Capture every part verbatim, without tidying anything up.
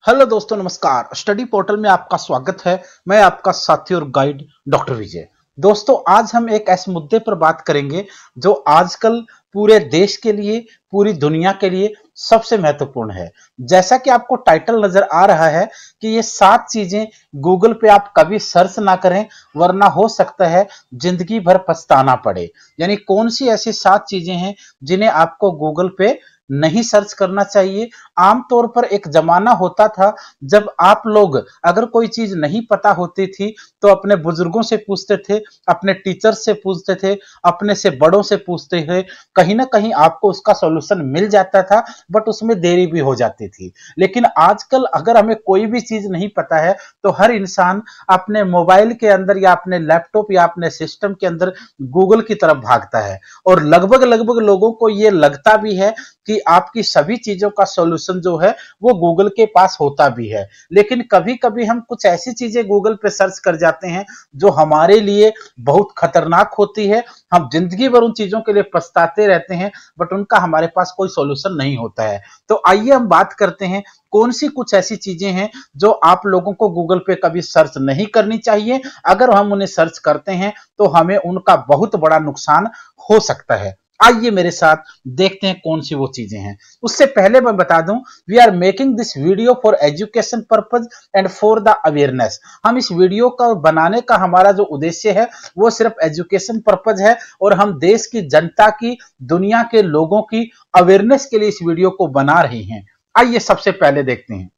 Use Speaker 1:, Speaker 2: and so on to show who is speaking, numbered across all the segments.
Speaker 1: Hello दोस्तों, नमस्कार। Study portal में आपका स्वागत है। मैं आपका साथी और गाइड डॉक्टर विजय। दोस्तों, आज हम एक ऐसे मुद्दे पर बात करेंगे जो आजकल पूरे देश के लिए, पूरी दुनिया के लिए सबसे महत्वपूर्ण है। जैसा कि आपको टाइटल नजर आ रहा है कि ये सात चीजें गूगल पे आप कभी सर्च ना करें, वरना हो सकता है जिंदगी भर पछताना पड़े। यानी कौन सी ऐसी सात चीजें हैं जिन्हें आपको गूगल पे नहीं सर्च करना चाहिए। आमतौर पर एक जमाना होता था जब आप लोग अगर कोई चीज नहीं पता होती थी तो अपने बुजुर्गों से पूछते थे, अपने टीचर से पूछते थे, अपने से बड़ों से पूछते थे। कहीं ना कहीं आपको उसका सॉल्यूशन मिल जाता था, बट उसमें देरी भी हो जाती थी। लेकिन आजकल अगर हमें कोई भी चीज नहीं पता है तो हर इंसान अपने मोबाइल के अंदर या अपने लैपटॉप या अपने सिस्टम के अंदर गूगल की तरफ भागता है। और लगभग लगभग लोगों को यह लगता भी है कि आपकी सभी चीजों का सॉल्यूशन जो है वो गूगल के पास होता भी है। लेकिन कभी कभी हम कुछ ऐसी चीजें गूगल पे सर्च कर जाते हैं जो हमारे लिए बहुत खतरनाक होती है। हम जिंदगी भर उन चीजों के लिए पछताते रहते हैं, बट उनका हमारे पास कोई सॉल्यूशन नहीं होता है। तो आइए हम बात करते हैं कौन सी कुछ ऐसी चीजें हैं जो आप लोगों को गूगल पे कभी सर्च नहीं करनी चाहिए। अगर हम उन्हें सर्च करते हैं तो हमें उनका बहुत बड़ा नुकसान हो सकता है। आइए मेरे साथ देखते हैं कौन सी वो चीजें हैं। उससे पहले मैं बता दूं, we are making this video for education purpose and for the awareness. हम इस वीडियो का बनाने का हमारा जो उद्देश्य है वो सिर्फ एजुकेशन पर्पज है, और हम देश की जनता की, दुनिया के लोगों की अवेयरनेस के लिए इस वीडियो को बना रहे हैं। आइए सबसे पहले देखते हैं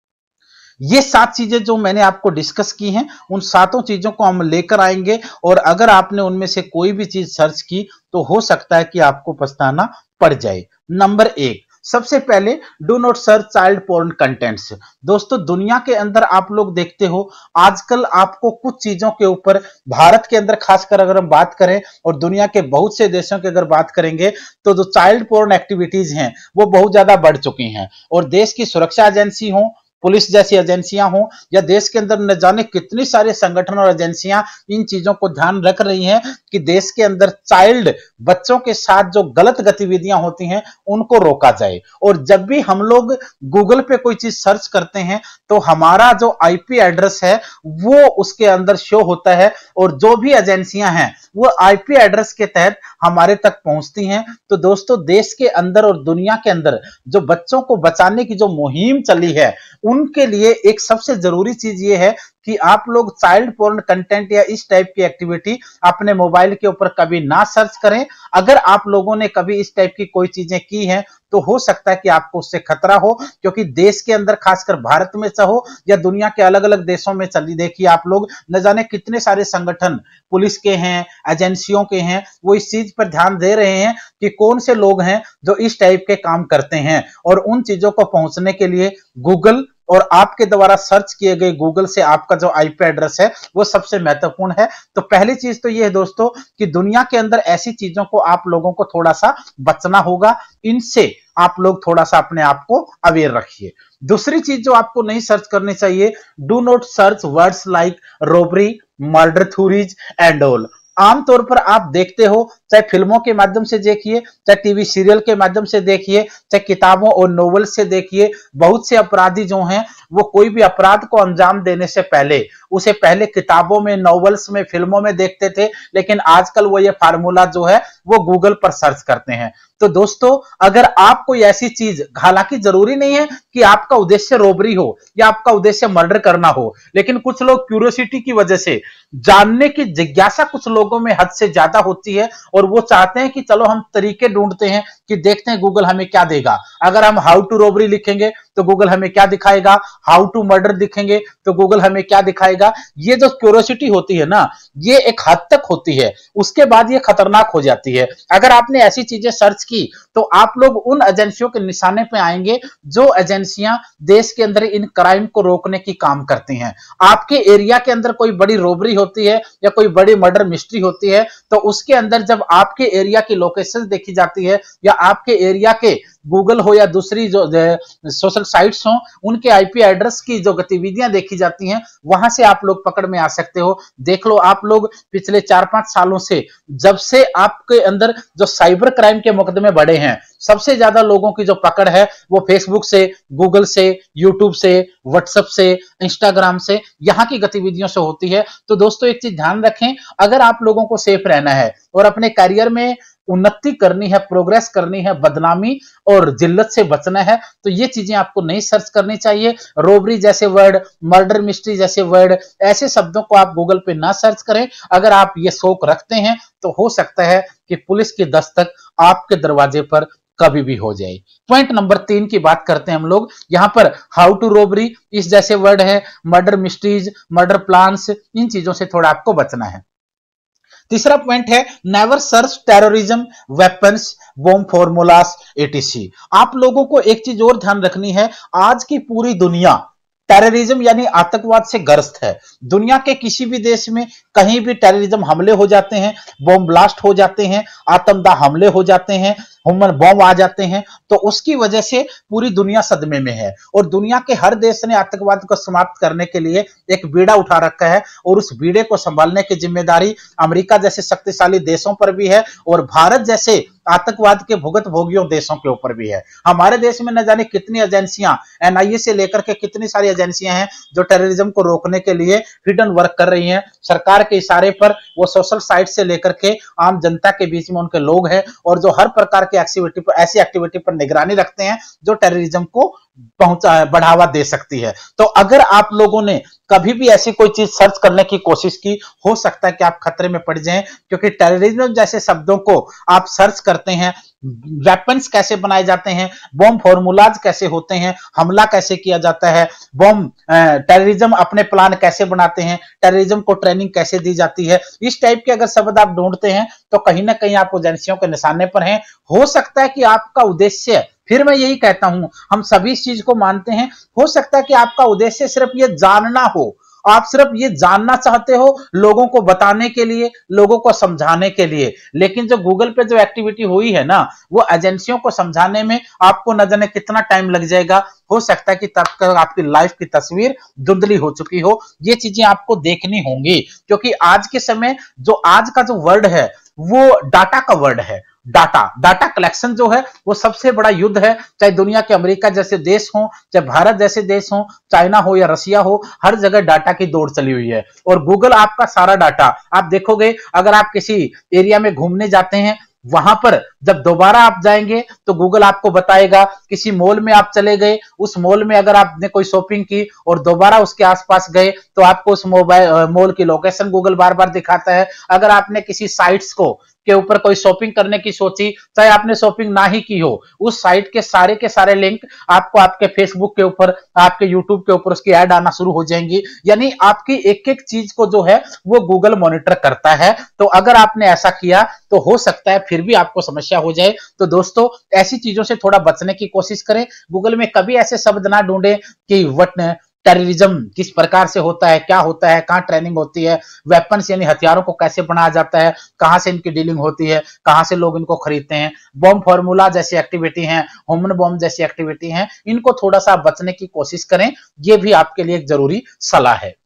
Speaker 1: ये सात चीजें जो मैंने आपको डिस्कस की हैं, उन सातों चीजों को हम लेकर आएंगे। और अगर आपने उनमें से कोई भी चीज सर्च की तो हो सकता है कि आपको पछताना पड़ जाए। नंबर एक, सबसे पहले, do not search child porn contents. दोस्तों, दुनिया के अंदर आप लोग देखते हो आजकल आपको कुछ चीजों के ऊपर, भारत के अंदर खासकर अगर हम बात करें और दुनिया के बहुत से देशों की अगर बात करेंगे, तो जो चाइल्ड पोर्न एक्टिविटीज हैं वो बहुत ज्यादा बढ़ चुकी हैं। और देश की सुरक्षा एजेंसी हो, पुलिस जैसी एजेंसियां हों, या देश के अंदर न जाने कितनी सारे संगठन और एजेंसियां इन चीजों को ध्यान रख रही हैं कि देश के अंदर चाइल्ड, बच्चों के साथ जो गलत गतिविधियां होती हैं उनको रोका जाए। और जब भी हम लोग गूगल पे कोई चीज सर्च करते हैं तो हमारा जो आईपी एड्रेस है वो उसके अंदर शो होता है, और जो भी एजेंसियां हैं वो आईपी एड्रेस के तहत हमारे तक पहुंचती हैं। तो दोस्तों, देश के अंदर और दुनिया के अंदर जो बच्चों को बचाने की जो मुहिम चली है, उनके लिए एक सबसे जरूरी चीज ये है कि आप लोग चाइल्ड पोर्न कंटेंट या इस टाइप की एक्टिविटी अपने मोबाइल के ऊपर कभी ना सर्च करें। अगर आप लोगों ने कभी इस टाइप की कोई चीजें की हैं तो हो सकता है कि आपको उससे खतरा हो, क्योंकि देश के अंदर, खासकर भारत में चाहो या दुनिया के अलग अलग देशों में चली, देखिए आप लोग, न जाने कितने सारे संगठन पुलिस के हैं, एजेंसियों के हैं, वो इस चीज पर ध्यान दे रहे हैं कि कौन से लोग हैं जो इस टाइप के काम करते हैं। और उन चीजों को पहुंचने के लिए गूगल और आपके द्वारा सर्च किए गए गूगल से आपका जो आईपी एड्रेस है वो सबसे महत्वपूर्ण है। तो पहली चीज तो ये है दोस्तों कि दुनिया के अंदर ऐसी चीजों को आप लोगों को थोड़ा सा बचना होगा। इनसे आप लोग थोड़ा सा अपने आप को अवेयर रखिए। दूसरी चीज जो आपको नहीं सर्च करनी चाहिए, do not search words like robbery, murder theories and all. आमतौर पर आप देखते हो, चाहे फिल्मों के माध्यम से देखिए, चाहे टीवी सीरियल के माध्यम से देखिए, चाहे किताबों और नॉवेल से देखिए, बहुत से अपराधी जो हैं वो कोई भी अपराध को अंजाम देने से पहले उसे पहले किताबों में, नॉवेल्स में, फिल्मों में देखते थे, लेकिन आजकल वो ये फार्मूला जो है वो गूगल पर सर्च करते हैं। तो दोस्तों, अगर आप कोई ऐसी चीज, हालांकि जरूरी नहीं है कि आपका उद्देश्य रोबरी हो या आपका उद्देश्य मर्डर करना हो, लेकिन कुछ लोग क्यूरियोसिटी की वजह से, जानने की जिज्ञासा कुछ लोगों में हद से ज्यादा होती है, और वो चाहते हैं कि चलो हम तरीके ढूंढते हैं कि देखते हैं गूगल हमें क्या देगा। अगर हम हाउ टू रोबरी लिखेंगे तो गूगल हमें क्या दिखाएगा, हाउ टू मर्डर लिखेंगे तो गूगल हमें क्या दिखाएगा। ये जो क्यूरियोसिटी होती है ना, ये एक हद तक होती है, उसके बाद ये खतरनाक हो जाती है। अगर आपने ऐसी चीजें सर्च की तो आप लोग उन एजेंसियों के निशाने पे आएंगे जो एजेंसियां देश के अंदर इन क्राइम को रोकने की काम करती हैं। आपके एरिया के अंदर कोई बड़ी रोबरी होती है या कोई बड़ी मर्डर मिस्ट्री होती है, तो उसके अंदर जब आपके एरिया की लोकेशन देखी जाती है या आपके एरिया के गूगल हो या दूसरी जो सोशल साइट्स हो, उनके आईपी एड्रेस की जो गतिविधियां देखी जाती हैं, वहां से आप लोग पकड़ में आ सकते हो। देख लो आप लोग पिछले चार पांच सालों से, जब से आपके अंदर जो साइबर क्राइम के मुकदमे बढ़े हैं, सबसे ज्यादा लोगों की जो पकड़ है वो फेसबुक से, गूगल से, यूट्यूब से, व्हाट्सएप से, इंस्टाग्राम से, यहां की गतिविधियों से होती है। तो दोस्तों एक चीज ध्यान रखें, अगर आप लोगों को सेफ रहना है और अपने करियर में उन्नति करनी है, प्रोग्रेस करनी है, बदनामी और जिल्लत से बचना है, तो ये चीजें आपको नहीं सर्च करनी चाहिए। रोबरी जैसे वर्ड, मर्डर मिस्ट्री जैसे वर्ड, ऐसे शब्दों को आप गूगल पे ना सर्च करें। अगर आप ये शौक रखते हैं तो हो सकता है कि पुलिस की दस्तक आपके दरवाजे पर कभी भी हो जाए। पॉइंट नंबर तीन की बात करते हैं हम लोग। यहां पर हाउ टू रोबरी, इस जैसे वर्ड है, मर्डर मिस्ट्रीज, मर्डर प्लान्स, इन चीजों से थोड़ा आपको बचना है। तीसरा पॉइंट है never search terrorism, weapons, bomb formulas, ETC. आप लोगों को एक चीज और ध्यान रखनी है, आज की पूरी दुनिया टेररिज्म यानी आतंकवाद से ग्रस्त है। दुनिया के किसी भी देश में कहीं भी टेररिज्म हमले हो जाते हैं, बॉम्ब ब्लास्ट हो जाते हैं, आतंकवाद हमले हो जाते हैं, ह्यूमन बॉम्ब आ जाते हैं, तो उसकी वजह से पूरी दुनिया सदमे में है। और दुनिया के हर देश ने आतंकवाद को समाप्त करने के लिए एक बीड़ा उठा रखा है, और उस बीड़े को संभालने की जिम्मेदारी अमेरिका जैसे शक्तिशाली देशों पर भी है, और भारत जैसे आतंकवाद के भुगत भोगियों देशों के ऊपर भी है। हमारे देश में न जाने कितनी एजेंसियां, एनआईए से लेकर के कितनी सारी एजेंसियां हैं जो टेररिज्म को रोकने के लिए हिडन वर्क कर रही हैं। सरकार के इशारे पर वो सोशल साइट से लेकर के आम जनता के बीच में उनके लोग हैं, और जो हर प्रकार की एक्टिविटी पर, ऐसी एक्टिविटी पर निगरानी रखते हैं जो टेररिज्म को पहुंचा बढ़ावा दे सकती है। तो अगर आप लोगों ने कभी भी ऐसी कोई चीज सर्च करने की कोशिश की, हो सकता है कि आप खतरे में पड़ जाएं, क्योंकि टेररिज्म जैसे शब्दों को आप सर्च करते हैं, वेपन्स कैसे बनाए जाते हैं, बॉम्ब फॉर्मूलाज कैसे होते हैं, हमला कैसे किया जाता है, बॉम्ब टेररिज्म अपने प्लान कैसे बनाते हैं, टेररिज्म को ट्रेनिंग कैसे दी जाती है, इस टाइप के अगर शब्द आप ढूंढते हैं तो कहीं ना कहीं आप एजेंसियों के निशाने पर हैं। हो सकता है कि आपका उद्देश्य, फिर मैं यही कहता हूं, हम सभी इस चीज को मानते हैं, हो सकता है कि आपका उद्देश्य सिर्फ ये जानना हो, आप सिर्फ ये जानना चाहते हो लोगों को बताने के लिए, लोगों को समझाने के लिए, लेकिन जो गूगल पे जो एक्टिविटी हुई है ना, वो एजेंसियों को समझाने में आपको न जाने कितना टाइम लग जाएगा। हो सकता है कि तब तक आपकी लाइफ की तस्वीर धुंधली हो चुकी हो। ये चीजें आपको देखनी होंगी, क्योंकि आज के समय जो आज का जो वर्ड है वो डाटा का वर्ड है। डाटा डाटा कलेक्शन जो है वो सबसे बड़ा युद्ध है। चाहे दुनिया के अमेरिका जैसे देश हो, चाहे भारत जैसे देश हो, चाइना हो या रशिया हो, हर जगह डाटा की दौड़ चली हुई है। और गूगल आपका सारा डाटा, आप देखोगे अगर आप किसी एरिया में घूमने जाते हैं, वहां पर जब दोबारा आप जाएंगे तो गूगल आपको बताएगा, किसी मॉल में आप चले गए, उस मॉल में अगर आपने कोई शॉपिंग की और दोबारा उसके आसपास गए तो आपको उस मोबाइल मॉल की लोकेशन गूगल बार बार दिखाता है। अगर आपने किसी साइट्स को के ऊपर कोई शॉपिंग करने की सोची, चाहे आपने शॉपिंग ना ही की हो, उस साइट के सारे के सारे लिंक आपको आपके फेसबुक के ऊपर, आपके यूट्यूब के ऊपर उसकी ऐड आना शुरू हो जाएंगी। यानी आपकी एक एक चीज को जो है वो गूगल मॉनिटर करता है। तो अगर आपने ऐसा किया तो हो सकता है फिर भी आपको समस्या हो जाए। तो दोस्तों ऐसी चीजों से थोड़ा बचने की कोशिश करें। गूगल में कभी ऐसे शब्द ना ढूंढें कि वट टेररिज्म किस प्रकार से होता है, क्या होता है, कहां ट्रेनिंग होती है, वेपन्स यानी हथियारों को कैसे बनाया जाता है, कहां से इनकी डीलिंग होती है, कहां से लोग इनको खरीदते हैं, बॉम्ब फॉर्मूला जैसी एक्टिविटी हैं, ह्यूमन बॉम्ब जैसी एक्टिविटी हैं, इनको थोड़ा सा बचने की कोशिश करें। ये भी आपके लिए एक जरूरी सलाह है।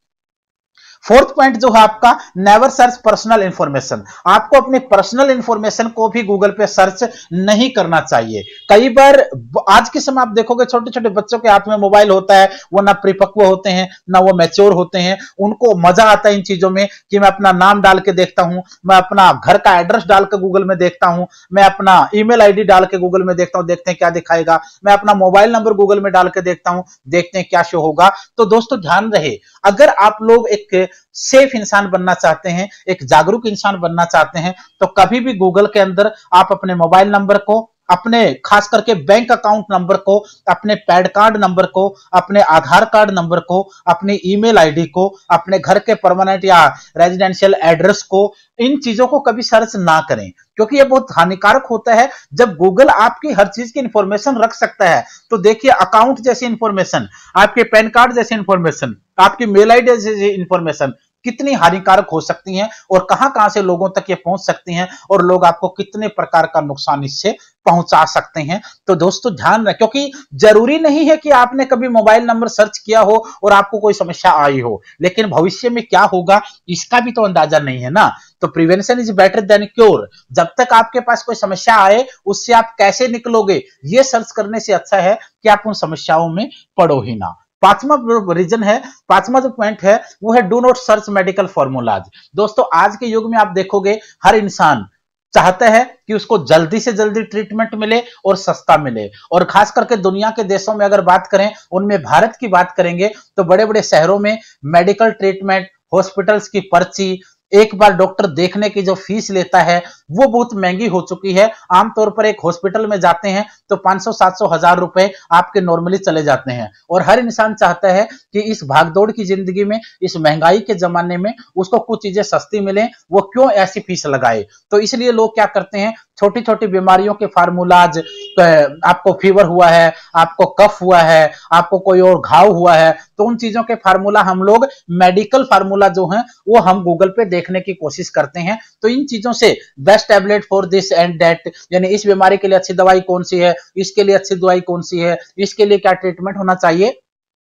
Speaker 1: फोर्थ पॉइंट जो है आपका, नेवर सर्च पर्सनल इंफॉर्मेशन। आपको अपनी पर्सनल इंफॉर्मेशन को भी गूगल पे सर्च नहीं करना चाहिए। कई बार आज के समय आप देखोगे छोटे छोटे बच्चों के हाथ में मोबाइल होता है, वो ना परिपक्व होते हैं ना वो मैच्योर होते हैं। उनको मजा आता है इन चीजों में कि मैं अपना नाम डाल के देखता हूं, मैं अपना घर का एड्रेस डाल के गूगल में देखता हूं, मैं अपना ईमेल आईडी डाल के गूगल में देखता हूं, देखते हैं क्या दिखाएगा, मैं अपना मोबाइल नंबर गूगल में डाल के देखता हूं, देखते हैं क्या शो होगा। तो दोस्तों ध्यान रहे, अगर आप लोग एक सेफ इंसान बनना चाहते हैं, एक जागरूक इंसान बनना चाहते हैं, तो कभी भी गूगल के अंदर आप अपने मोबाइल नंबर को, अपने खास करके बैंक अकाउंट नंबर को, अपने पैन कार्ड नंबर को, अपने आधार कार्ड नंबर को, अपनी ईमेल आईडी को, अपने घर के परमानेंट या रेजिडेंशियल एड्रेस को, इन चीजों को कभी सर्च ना करें, क्योंकि ये बहुत हानिकारक होता है। जब गूगल आपकी हर चीज की इंफॉर्मेशन रख सकता है, तो देखिए अकाउंट जैसी इंफॉर्मेशन, आपके पैन कार्ड जैसी इंफॉर्मेशन, आपकी मेल आईडी जैसी इंफॉर्मेशन, कितनी हानिकारक हो सकती हैं और कहां कहां से लोगों तक ये पहुंच सकती हैं और लोग आपको कितने प्रकार का नुकसान इससे पहुंचा सकते हैं। तो दोस्तों ध्यान रखें, क्योंकि जरूरी नहीं है कि आपने कभी मोबाइल नंबर सर्च किया हो और आपको कोई समस्या आई हो, लेकिन भविष्य में क्या होगा इसका भी तो अंदाजा नहीं है ना। तो prevention is better than cure. जब तक आपके पास कोई समस्या आए उससे आप कैसे निकलोगे ये सर्च करने से अच्छा है कि आप उन समस्याओं में पड़ो ही ना। पांचवा रीजन है, पांचवा जो पॉइंट है वो है do not search medical formulas. दोस्तों आज के युग में आप देखोगे हर इंसान चाहता है कि उसको जल्दी से जल्दी ट्रीटमेंट मिले और सस्ता मिले, और खास करके दुनिया के देशों में अगर बात करें, उनमें भारत की बात करेंगे तो बड़े बड़े शहरों में मेडिकल ट्रीटमेंट, हॉस्पिटल्स की पर्ची, एक बार डॉक्टर देखने की जो फीस लेता है वो बहुत महंगी हो चुकी है। आमतौर पर एक हॉस्पिटल में जाते हैं तो पांच सौ सात सौ हजार रुपए आपके नॉर्मली चले जाते हैं, और हर इंसान चाहता है कि इस भागदौड़ की जिंदगी में, इस महंगाई के जमाने में उसको कुछ चीजें सस्ती मिले, वो क्यों ऐसी फीस लगाए। तो इसलिए लोग क्या करते हैं, छोटी छोटी बीमारियों के फार्मूलाज, आपको फीवर हुआ है, आपको कफ हुआ है, आपको कोई और घाव हुआ है, तो उन चीजों के फार्मूला हम लोग मेडिकल फार्मूला जो है वो हम गूगल पे देखने की कोशिश करते हैं। तो इन चीजों से best tablet for this and that, यानी इस बीमारी के लिए अच्छी दवाई कौन सी है, इसके लिए अच्छी दवाई कौन सी है, इसके लिए क्या ट्रीटमेंट होना चाहिए,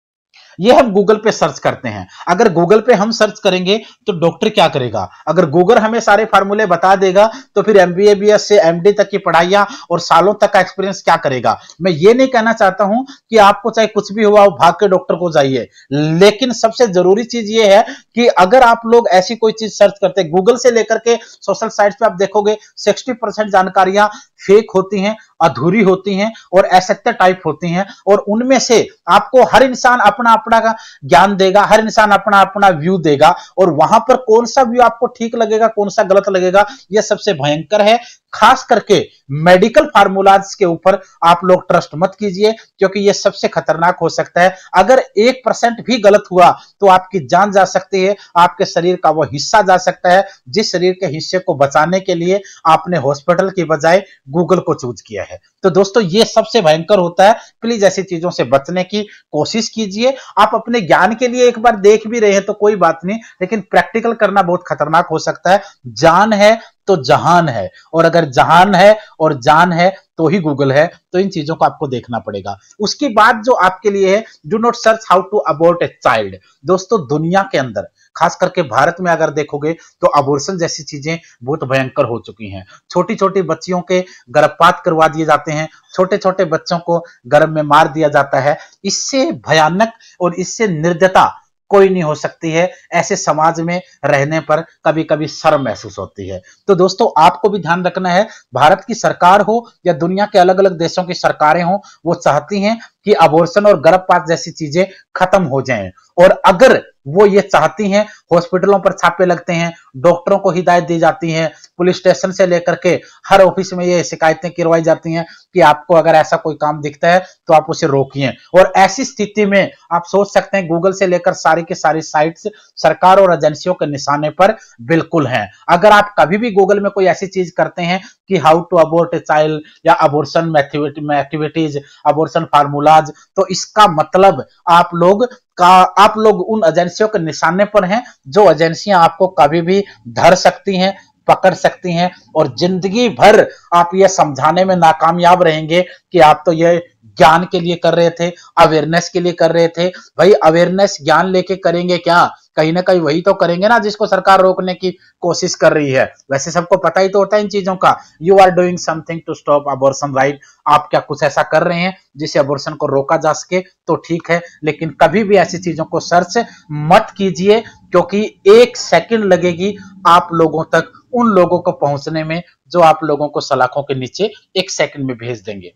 Speaker 1: ये हम गूगल पे सर्च करते हैं। अगर गूगल पे हम सर्च करेंगे तो डॉक्टर क्या करेगा, अगर गूगल हमें सारे फार्मूले बता देगा तो फिर एमबीए बीएस से एमडी तक की पढ़ाइयां और सालों तक का एक्सपीरियंस क्या करेगा। मैं ये नहीं कहना चाहता हूं कि आपको चाहे कुछ भी हुआ भाग के डॉक्टर को जाइए, लेकिन सबसे जरूरी चीज ये है कि अगर आप लोग ऐसी कोई चीज सर्च करते हैं गूगल से लेकर के सोशल साइट्स पे, आप देखोगे साठ परसेंट जानकारियां फेक होती हैं, अधूरी होती हैं और असत्य टाइप होती हैं, और उनमें से आपको हर इंसान अपना अपना का ज्ञान देगा, हर इंसान अपना अपना व्यू देगा, और वहां पर कौन सा व्यू आपको ठीक लगेगा कौन सा गलत लगेगा यह सबसे भयंकर है। खास करके मेडिकल फार्मूलाज के ऊपर आप लोग ट्रस्ट मत कीजिए, क्योंकि यह सबसे खतरनाक हो सकता है। अगर एक परसेंट भी गलत हुआ तो आपकी जान जा सकती है, आपके शरीर का वो हिस्सा जा सकता है जिस शरीर के हिस्से को बचाने के लिए आपने हॉस्पिटल की बजाय गूगल को चूज किया है। तो दोस्तों ये सबसे भयंकर होता है, प्लीज ऐसी चीजों से बचने की कोशिश कीजिए। आप अपने ज्ञान के लिए एक बार देख भी रहे हैं तो कोई बात नहीं, लेकिन प्रैक्टिकल करना बहुत खतरनाक हो सकता है। जान है तो जहान है, और अगर जहान है और जान है तो ही गूगल है। तो इन चीजों को आपको देखना पड़ेगा। उसकी बात जो आपके लिए है, do not search how to abort a child. दोस्तों दुनिया के अंदर खास करके भारत में अगर देखोगे तो अबॉर्शन जैसी चीजें बहुत भयंकर हो चुकी हैं। छोटी छोटी बच्चियों के गर्भपात करवा दिए जाते हैं, छोटे छोटे बच्चों को गर्भ में मार दिया जाता है। इससे भयानक और इससे निर्दयता कोई नहीं हो सकती है। ऐसे समाज में रहने पर कभी कभी शर्म महसूस होती है। तो दोस्तों आपको भी ध्यान रखना है, भारत की सरकार हो या दुनिया के अलग अलग देशों की सरकारें हो, वो चाहती हैं कि अबॉर्शन और गर्भपात जैसी चीजें खत्म हो जाएं, और अगर वो ये चाहती हैं हॉस्पिटलों पर छापे लगते हैं, डॉक्टरों को हिदायत दी जाती है, पुलिस स्टेशन से लेकर के हर ऑफिस में ये शिकायतें करवाई जाती हैं कि आपको अगर ऐसा कोई काम दिखता है तो आप उसे रोकिए। और ऐसी स्थिति में आप सोच सकते हैं गूगल से लेकर सारी की सारी साइट्स सरकार और एजेंसियों के निशाने पर बिल्कुल हैं। अगर आप कभी भी गूगल में कोई ऐसी चीज करते हैं कि how to abort a child या अबॉर्शन एक्टिविटीज, अबॉर्शन फार्मूलाज, तो इसका मतलब आप लोग का आप लोग उन एजेंसियों के निशाने पर हैं जो एजेंसियां आपको कभी भी धर सकती हैं, पकड़ सकती हैं, और जिंदगी भर आप ये समझाने में नाकामयाब रहेंगे कि आप तो ये ज्ञान के लिए कर रहे थे, अवेयरनेस के लिए कर रहे थे। भाई अवेयरनेस ज्ञान लेके करेंगे क्या, कहीं ना कहीं वही तो करेंगे ना जिसको सरकार रोकने की कोशिश कर रही है। वैसे सबको पता ही तो होता है इन चीजों का। You are doing something to stop abortion right, आप क्या कुछ ऐसा कर रहे हैं जिससे अबॉर्शन को रोका जा सके तो ठीक है, लेकिन कभी भी ऐसी चीजों को सर्च मत कीजिए, क्योंकि एक सेकंड लगेगी आप लोगों तक उन लोगों को पहुंचने में जो आप लोगों को सलाखों के नीचे एक सेकंड में भेज देंगे।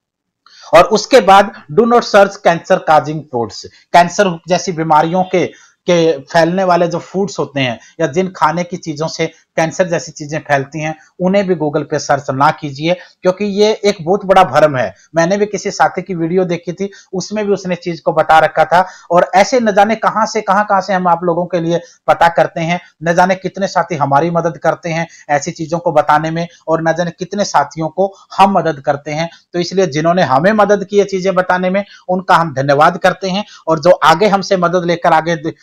Speaker 1: और उसके बाद do not search cancer causing foods. Cancer जैसी बीमारियों के के फैलने वाले जो फूड्स होते हैं या जिन खाने की चीजों से कैंसर जैसी चीजें फैलती हैं, उन्हें भी गूगल पे सर्च ना कीजिए, क्योंकि ये एक बहुत बड़ा भ्रम है। मैंने भी किसी साथी की वीडियो देखी थी, उसमें भी उसने चीज को बता रखा था। और ऐसे न जाने कहां से कहां कहां से हम आप लोगों के लिए पता करते हैं, न जाने कितने साथी हमारी मदद करते हैं ऐसी चीजों को बताने में, और न जाने कितने साथियों को हम मदद करते हैं। तो इसलिए जिन्होंने हमें मदद की है चीजें बताने में, उनका हम धन्यवाद करते हैं, और जो आगे हमसे मदद लेकर आगे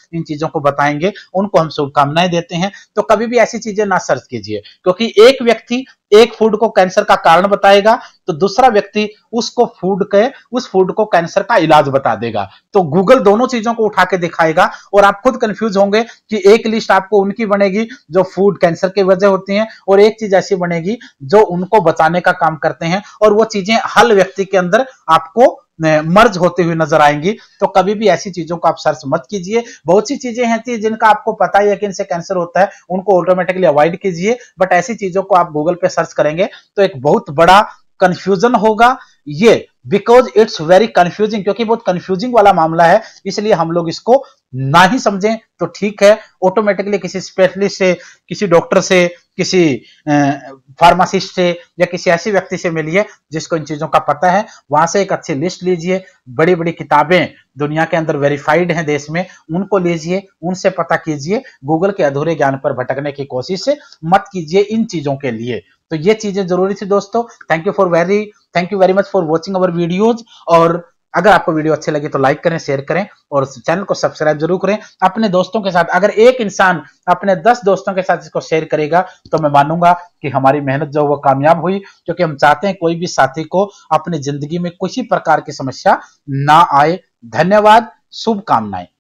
Speaker 1: इन चीजों को बताएंगे, उनको हम शुभकामनाएं देते हैं। तो कभी भी ऐसी चीजें ना सर्च कीजिए, क्योंकि एक व्यक्ति एक फूड को कैंसर का कारण बताएगा तो दूसरा व्यक्ति उसको फूड के उस फूड को कैंसर का इलाज बता देगा। तो गूगल दोनों चीजों को उठा के दिखाएगा और आप खुद कंफ्यूज होंगे कि एक लिस्ट आपको उनकी बनेगी जो फूड कैंसर की वजह होती है, और एक चीज ऐसी बनेगी जो उनको बचाने का काम करते हैं, और वो चीजें हर व्यक्ति के अंदर आपको मर्ज होते हुए नजर आएंगी। तो कभी भी ऐसी चीजों को आप सर्च मत कीजिए। बहुत सी चीजें हैं जिनका आपको पता ही है कि इनसे कैंसर होता है, उनको ऑटोमेटिकली अवॉइड कीजिए, बट ऐसी चीजों को आप गूगल पे सर्च करेंगे तो एक बहुत बड़ा कंफ्यूजन होगा ये, बिकॉज इट्स वेरी कंफ्यूजिंग, क्योंकि बहुत कंफ्यूजिंग वाला मामला है, इसलिए हम लोग इसको ना ही समझें तो ठीक है। ऑटोमेटिकली किसी स्पेशलिस्ट से, किसी डॉक्टर से, किसी फार्मासिस्ट से या किसी ऐसी व्यक्ति से मिलिए जिसको इन चीजों का पता है, वहां से एक अच्छी लिस्ट लीजिए। बड़ी बड़ी किताबें दुनिया के अंदर वेरीफाइड हैं देश में, उनको लीजिए, उनसे पता कीजिए। गूगल के अधूरे ज्ञान पर भटकने की कोशिश से मत कीजिए इन चीजों के लिए। तो ये चीजें जरूरी थी दोस्तों। Thank you for very thank you very much for watching our videos. और अगर आपको वीडियो अच्छी लगी तो लाइक करें, शेयर करें और चैनल को सब्सक्राइब जरूर करें अपने दोस्तों के साथ। अगर एक इंसान अपने दस दोस्तों के साथ इसको शेयर करेगा तो मैं मानूंगा कि हमारी मेहनत जो वो कामयाब हुई, क्योंकि हम चाहते हैं कोई भी साथी को अपनी जिंदगी में किसी प्रकार की समस्या ना आए। धन्यवाद, शुभकामनाएं।